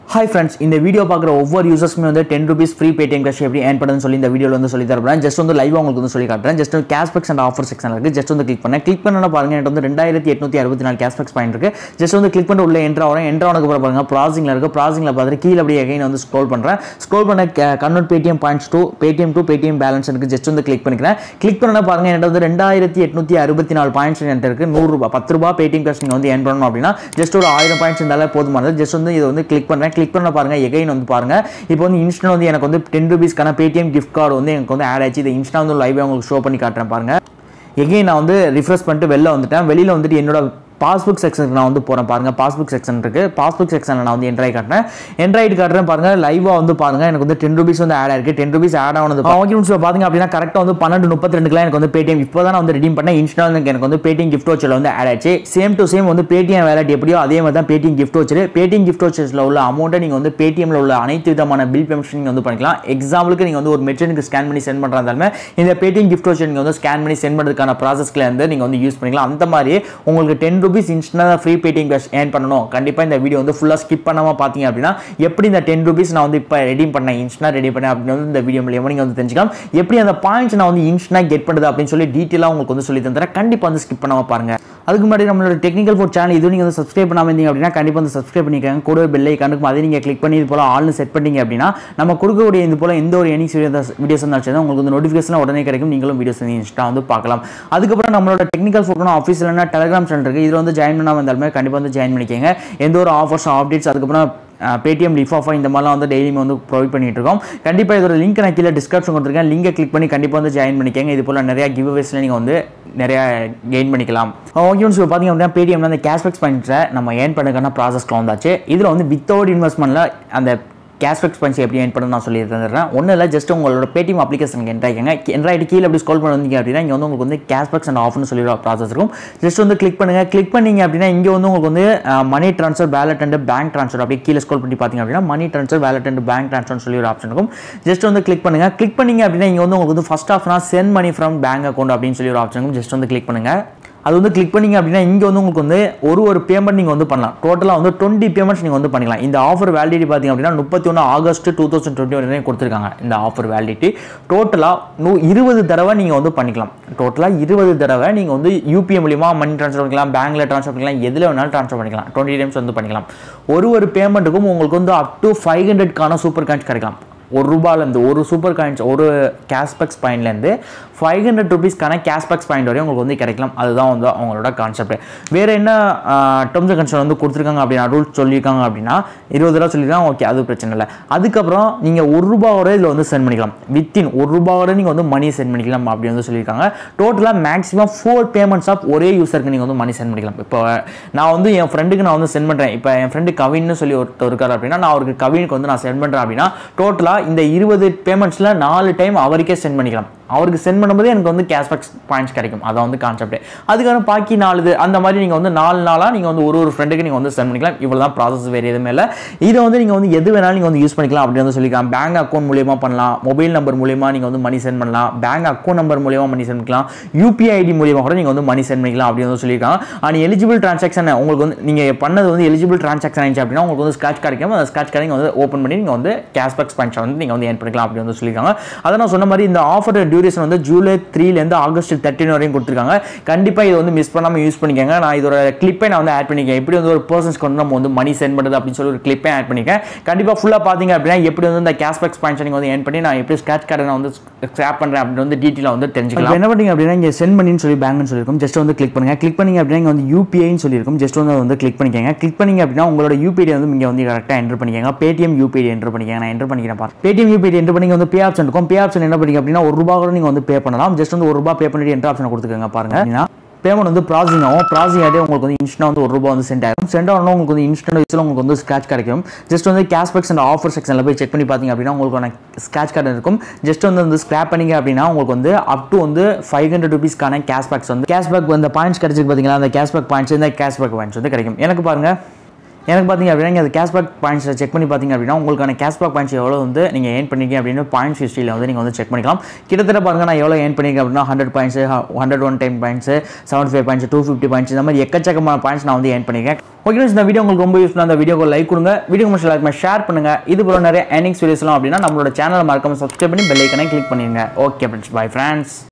Hi friends, in the video பார்க்குற ஒவ்வொரு யூசர்ஸ்மே வந்து 10 rupees free Paytm Cash எப்படி earn பண்ணுதுன்னு சொல்லி இந்த வீடியோல வந்து சொல்லி தரேன். ஜஸ்ட் வந்து லைவா உங்களுக்கு வந்து சொல்லி காட்டுறேன். ஜஸ்ட் cashbacks and offer செக்ஷன்ல இருக்கு. ஜஸ்ட் வந்து கிளிக் பண்ணா பாருங்க எனக்கு வந்து 2864 cashbacks பாயிண்ட் இருக்கு. ஜஸ்ட் வந்து கிளிக் பண்ணி உள்ள என்டர் ஆவறேன். என்டர் ஆனதுக்கு அப்புறம் பாருங்க ப்ராசசிங்ல இருக்கு. ப்ராசசிங்ல பார்த்துட்டு கீழ அப்படியே again வந்து ஸ்க்ரோல் பண்றேன். ஸ்க்ரோல் பண்ண convert Paytm points to Paytm balance இருக்கு. ஜஸ்ட் வந்து கிளிக் பண்ணிக்கிறேன். கிளிக் பண்ணா பாருங்க எனக்கு வந்து 2864 பாயிண்ட்ஸ் என்டர் இருக்கு. 100 ரூபாய் 10 ரூபாய் Paytm Cash நீங்க வந்து earn பண்ணனும் அப்படினா ஜஸ்ட் ஒரு 1000 பாயிண்ட்ஸ் இருந்தாலே போதுமானது. ஜஸ்ட் வந்து இத வந்து கிளிக் பண்றேன். கிளிக் பண்ணா பாருங்க again வந்து பாருங்க இப்போ வந்து இன்ஸ்டன்ட் வந்து எனக்கு வந்து 10 rupees கான Paytm gift card வந்து எனக்கு வந்து ஆட் ஆயிச்சு. இத இன்ஸ்டன்ட் வந்து லைவா உங்களுக்கு ஷோ பண்ணி காட்டுறேன் பாருங்க. again நான் வந்து ரிஃப்ரெஷ் பண்ணிட்டு வெளில வந்துட்டேன். வெளியில வந்துட்டு என்னோட பாஸ்புக் செக்ஷனுக்கு நான் வந்து போறேன் பாருங்க. பாஸ்புக் செக்ஷன் இருக்கு. பாஸ்புக் செக்ஷன்ல நான் வந்து என்ட்ரை காட்டுறேன் பாருங்க. லைவா வந்து பாருங்க எனக்கு வந்து 10 rupees வந்து ஆட் ஆயிருக்கு. 10 rupees ஆட் ஆனது ஓகே ஃப்ரெண்ட்ஸ் பாத்தீங்க அப்படினா கரெக்ட்டா வந்து 12:32 க்கு எனக்கு வந்து Paytm இப்போதான் நான் வந்து ரெடீம் பண்ணேன். இன்ஸ்டால் எனக்கு வந்து Paytm gift voucher வந்து ஆட் ஆயிச்சு. சேம் டு சேம் வந்து Paytm வாலெட் எப்படியோ அதே மாதிரி தான் Paytm gift voucher. Paytm gift vouchersல உள்ள அமௌண்ட்டை நீங்க வந்து Paytm ல உள்ள அனைத்து விதமான பில் பேமெண்ட்ஸ் நீங்க வந்து பண்ணிக்கலாம். எக்ஸாம்பிளுக்கு நீங்க வந்து ஒரு மெர்ச்சன்ட்க்கு ஸ்கேன் பண்ணி சென்ட் பண்றதாலுமே இந்த Paytm gift voucher நீங்க வந்து ஸ்கேன் பண்ணி சென்ட் பண்றதுக்கான processல இருந்து நீங்க வந்து யூஸ் பண்ணிக்கலாம். அந்த மாதிரி உங்களுக்கு 10 rupees instant free Paytm Cash earn பண்ணனும். கண்டிப்பா இந்த வீடியோ வந்து ஃபுல்லா ஸ்கிப் பண்ணாம பாத்தீங்க அப்படினா எப்படி இந்த 10 rupees நான் வந்து இப்ப ரெடீம் பண்ணேன் இன்ஸ்டன்ட் ரெடி பண்ணேன் அப்படி வந்து இந்த வீடியோ மூலமா நீங்க வந்து தெரிஞ்சுக்கலாம். எப்படி அந்த பாயிண்ட்ஸ் நான் வந்து இன்ஸ்டன்ட் கெட் பண்றது அப்படி சொல்லி டீடைலா உங்களுக்கு வந்து சொல்லி தந்தறேன். கண்டிப்பா வந்து ஸ்கிப் பண்ணாம பாருங்க. அதுக்கு முன்னாடி நம்மளோட டெக்னிக்கல் ஃபோர் சேனல் இது நீங்க வந்து சப்ஸ்கிரைப் பண்ணாம இருந்தீங்க அப்படினா கண்டிப்பா வந்து சப்ஸ்கிரைப் பண்ணிக்கங்க. கூடவே பெல் ஐகான் இருக்கும் அதை நீங்க கிளிக் பண்ணி இது போல ஆல்னு செட் பண்ணீங்க அப்படினா நம்ம கொடுக்கக்கூடிய இது போல எந்த ஒரு எனி வீடியோஸ் வந்தாலும் உங்களுக்கு வந்து நோட்டிஃபிகேஷன் உடனே கிடைக்கும். நீங்களும் வீடியோஸ் வந்து இன்ஸ்டா வந்து பார்க்கலாம். அதுக்கு அப்புறம் நம்மளோட டெக்னிக்கல் ஃபோர்னா ஆபீஷியலான டெலிகிராம் சேனல் இருக்கு. இதுல வந்து ஜாயின் பண்ணாம இருந்தாலுமே கண்டிப்பா வந்து ஜாயின் பண்ணிக்கங்க. எந்த ஒரு ஆஃபர்ஸ் அப்டேட்ஸ் அதுக்கு அப்புறம் Paytm leaf offer இந்த மாதிரிலாம் வந்து டெய்லி வந்து ப்ரொவைட் பண்ணிட்டு இருக்கோம். கண்டிப்பா இதோட லிங்க் நான் கீழ டிஸ்கிரிப்ஷன் கொடுத்திருக்கேன். லிங்கை கிளிக் பண்ணி கண்டிப்பா வந்து ஜாயின் பண்ணிக்கங்க. இது போல நிறைய கிவ் அவேஸ்ல நீங்க வந்து நிறைய கெயின் பண்ணிக்கலாம். ஓகே ஃப்ரெண்ட்ஸ் பாத்தீங்க அப்படினா Paytmல அந்த cashback பாயிண்ட்ஸை நம்ம earn பண்ணதுக்கான processக்கு வந்தாச்சு. இதுல வந்து வித்தவுட் இன்வெஸ்ட்மென்ட்ல அந்த cashback points எப்படி earn பண்ணனும் நான் சொல்லி தந்துறேன். ஒண்ணு இல்ல ஜஸ்ட் உங்களோட Paytm அப்ளிகேஷனுக்கு என்டர் ஆகிங்க. என்டர் ஆயிட்டு கீழ அப்படி ஸ்க்ரோல் பண்ணி வந்தீங்க அப்படினா இங்க வந்து உங்களுக்கு வந்து cashbacks and offerனு சொல்லி ஒரு process இருக்கும். ஜஸ்ட் வந்து கிளிக் பண்ணுங்க. கிளிக் பண்ணீங்க அப்படினா இங்க வந்து உங்களுக்கு வந்து money transfer wallet and bank transfer அப்படியே கீழ ஸ்க்ரோல் பண்ணி பாத்தீங்க அப்படினா money transfer wallet and bank ட்ரான்ஸ்ஃபர்னு சொல்லி ஒரு ஆப்ஷன் இருக்கும். ஜஸ்ட் வந்து கிளிக் பண்ணுங்க. கிளிக் பண்ணீங்க அப்படினா இங்க வந்து உங்களுக்கு வந்து ஃபர்ஸ்ட் ஆப்ஷனா send money from bank account அப்படினு சொல்லி ஒரு ஆப்ஷன் இருக்கும். ஜஸ்ட் வந்து கிளிக் பண்ணுங்க. அது வந்து கிளிக் பண்ணீங்க அப்படினா இங்க வந்து உங்களுக்கு வந்து ஒரு பேமெண்ட் நீங்க வந்து பண்ணலாம். டோட்டலா வந்து 20 பேமெண்ட்ஸ் நீங்க வந்து பண்ணிக்கலாம். இந்த ஆஃபர் வேலிடிட்டி பாத்தீங்க அப்படினா 31 ஆகஸ்ட் 2021 வரை கொடுத்திருக்காங்க. இந்த ஆஃபர் வேலிடிட்டி டோட்டலா 20 தடவை நீங்க வந்து பண்ணிக்கலாம். டோட்டலா 20 தடவை நீங்க வந்து UPI மூலமா மணி ட்ரான்ஸ்ஃபர் பண்ணிக்கலாம், பேங்க்ல ட்ரான்ஸ்ஃபர் பண்ணிக்கலாம், எதுல வேணாலும் ட்ரான்ஸ்ஃபர் பண்ணிக்கலாம். 20 டைம்ஸ் வந்து பண்ணிக்கலாம். ஒரு பேமெண்ட்டுக்கும் உங்களுக்கு வந்து அப் டு 500 கான சூப்பர் காயின்ஸ் கிடைக்கலாம். ₹1 இருந்து ஒரு சூப்பர் காயின்ஸ் ஒரு கேஷ்பேக்ஸ் பாயிண்ட்ல இருந்து 500 rupees கான கேஷ்பேக்ஸ் பாயிண்ட் வரை உங்களுக்கு வந்து கிடைக்கலாம். அதுதான் வந்து அவங்களோட கான்செப்ட். வேற என்ன டர்ம்ஸ் அண்ட் கண்டிஷன் வந்து கொடுத்திருக்காங்க அப்படினா ரூல்ஸ் சொல்லிருக்காங்க அப்படினா 20 தடவை சொல்லிருக்காங்க. ஓகே அது பிரச்சனை இல்லை. அதுக்கு அப்புறம் நீங்க ₹1 வரை இதுல வந்து சென்ட் பண்ணிக்கலாம். வித்தின் ₹1 வரை நீங்க வந்து மணி சென்ட் பண்ணிக்கலாம் அப்படி வந்து சொல்லிருக்காங்க. டோட்டலா மேக்ஸிமம் 4 பேமெண்ட்ஸ் ஆஃப் ஒரே யூசருக்கு நீங்க வந்து மணி சென்ட் பண்ணிக்கலாம். இப்போ நான் வந்து என் ஃப்ரெண்டுக்கு நான் வந்து சென்ட் பண்றேன். இப்போ என் ஃப்ரெண்டு கவின்னு சொல்லி ஒருத்தர் இருக்காரு அப்படினா நான் அவருக்கு கவினுக்கு வந்து நான் சென்ட் பண்றேன் அப்படினா டோட்டலா இந்த 20 பேமெண்ட்ஸ்ல 4 டைம் அவருக்கே சென்ட் பண்ணிக்கலாம். அவருக்கு சென்ட் பண்ணும்போது எனக்கு வந்து கேஷ்பேக் பாயிண்ட்ஸ் கிடைக்கும். அதான் வந்து கான்செப்ட். அதுக்கான பாக்கி 4 அந்த மாதிரி நீங்க வந்து 4 நாளா நீங்க வந்து ஒரு ஃப்ரெண்டுக்கு நீங்க வந்து சென்ட் பண்ணிக்கலாம். இவ்வளவுதான் ப்ராசஸ், வேற எதுவுமே இல்லை. இதை வந்து நீங்க வந்து எது வேணாலும் நீங்க வந்து யூஸ் பண்ணிக்கலாம் அப்படி வந்து சொல்லிக்கலாம். பேங்க் அக்கௌண்ட் மூலமா பண்ணலாம், மொபைல் நம்பர் மூலமா நீங்க வந்து மணி சென்ட் பண்ணலாம், பேங்க் அக்கௌண்ட் நம்பர் மூலமா மணி சென்ட் பண்ணிக்கலாம், UPI ID மூலமா கூட நீங்க வந்து மணி சென்ட் பண்ணிக்கலாம் அப்படி வந்து சொல்லியிருக்காங்க. அண்ட் எலிஜிபிள் டிரான்சாக்ஷன் உங்களுக்கு வந்து நீங்க பண்ணது வந்து எலிஜிபிள் டிரான்சாக்ஷன் ஆயிடுச்சு அப்படின்னா உங்களுக்கு வந்து ஸ்கிராட்ச் கிடைக்கும். அந்த ஸ்கிராட்ச் கார்டை வந்து ஓப்பன் பண்ணி நீங்க வந்து கேஷ்பேக் பாயிண்ட்ஸ் வந்து நீங்க வந்து earn பண்ணிக்கலாம் அப்படி வந்து சொல்லியிருக்காங்க. அதான் நான் சொன்ன மாதிரி இந்த ஆஃபர் டியூரேஷன் வந்து ஜூலை 3 ல இருந்து ஆகஸ்ட் 13 வரையும் கொடுத்திருக்காங்க. கண்டிப்பா இது வந்து மிஸ் பண்ணாம யூஸ் பண்ணிக்கங்க. நான் இதோட கிளிப்பை நான் வந்து ஆட் பண்ணிக்கேன். எப்படி வந்து ஒரு பர்சன்ஸ்க்கு வந்து நம்ம வந்து மணி சென்ட் பண்றது அப்படின்னு சொல்லி ஒரு கிளிப்பை ஆட் பண்ணிக்கேன். கண்டிப்பா ஃபுல்லா பாத்தீங்க அப்படின்னா எப்படி வந்து இந்த கேஷ்பேக் பாயிண்ட்ஸ் நீங்க வந்து earn பண்ணி நான் எப்படி ஸ்கிராட்ச் கார்டை நான் வந்து ஸ்கிராப் பண்றேன் அப்படின்னு வந்து டீடைலா வந்து தெரிஞ்சுக்கலாம். என்ன பண்ணீங்க அப்படின்னா இங்க சென்ட் மணின்னு சொல்லி பேங்க்னு சொல்லிருக்கும். ஜஸ்ட் வந்து கிளிக் பண்ணுங்க. கிளிக் பண்ணீங்க அப்படின்னா இங்க வந்து UPI ன்னு சொல்லிருக்கும். ஜஸ்ட் வந்து கிளிக் பண்ணிக்கங்க. கிளிக் பண்ணீங்க அப்படின்னா உங்களோட UPI வந்து இங்க வந்து கரெக்ட்டா என்டர் பண்ணிக்கங்க. Paytm UPI என்டர் பண்ணிக்கங்க. நான் என்டர் பண்ணிக்கிறேன் பாருங்க. Paytm UPI என்டர் பண்ணி வந்து பே ஆப்ஷன் இருக்கும். பே ஆப்ஷன் என்ன பண்ணீங்க அப்படின்னா ₹1 கூட நீங்க வந்து பே பண்ணலாம். ஜஸ்ட் வந்து ₹1 பே பண்ணிட்டு என்டர் ஆப்ஷனை கொடுத்துக்கங்க பாருங்க. பேமெண்ட் வந்து ப்ராசஸிங் ஆகும். ப்ராசஸிங் ஆகிட்டே உங்களுக்கு வந்து இன்ஸ்டன்ட் வந்து ₹1 வந்து சென்ட் ஆகும். சென்ட் ஆகணும் உங்களுக்கு வந்து இன்ஸ்டன்ட் வயசில் உங்களுக்கு வந்து ஸ்கிராட்ச் கிடைக்கும். ஜஸ்ட் வந்து கேஷ்பேக்ஸ் அண்ட் ஆஃபர் செக்ஷனில் போய் செக் பண்ணி பார்த்தீங்க அப்படின்னா உங்களுக்கு ஸ்கிராட்ச் கார்டு இருக்கும். ஜஸ்ட் வந்து ஸ்கிராப் பண்ணிங்க அப்படின்னா உங்களுக்கு வந்து அப் டு வந்து 500 rupees கான கேஷ்பேக்ஸ் வந்து கேஷ்பேக் அந்த பாயிண்ட்ஸ் கிடைச்சிருக்கு பார்த்தீங்களா, அந்த கேஷ்பேக் பாயிண்ட்ஸ் இந்த கேஷ்பேக் பாயிண்ட்ஸ் வந்து கிடைக்கும். எனக்கு பாருங்க எனக்கு பார்த்தீங்க அப்படின்னா நீங்கள் அது கேஷ்பேக் பாயிண்ட்ஸை செக் பண்ணி பார்த்தீங்க அப்படின்னா உங்களுக்கான கேஷ்பேக் பாயிண்ட்ஸ் எவ்வளோ வந்து நீங்கள் ஏர்ன் பண்ணிருக்கீங்க அப்படின்னு பாயிண்ட்ஸ் ஹிஸ்ட்ரியில் வந்து நீங்கள் வந்து செக் பண்ணிக்கலாம். கிட்டத்தட்ட பாருங்கள் நான் எவ்வளோ ஏர்ன் பண்ணியிருக்கேன் அப்படின்னா 100 points, 101 time points, 75 points, 250 points, இந்த மாதிரி எக்கச்சக்கமான பாயிண்ட்ஸ் நான் வந்து ஏர்ன் பண்ணியிருக்கேன். ஓகே, இந்த வீடியோ உங்களுக்கு ரொம்ப யூஸ்ஃபுல்லாக, அந்த வீடியோக்கு லைக் கொடுங்க, வீடியோ முடிச்சு எல்லாருக்குமே ஷேர் பண்ணுங்க. இது போல நிறைய ஏர்னிங்ஸ் வீடியோஸ்லாம் அப்படின்னா நம்மளோட சேனலை மறக்காம சப்ஸ்கிரைப் பண்ணி பெல் ஐக்கனை கிளிக் பண்ணிடுங்க. Okay friends, bye friends.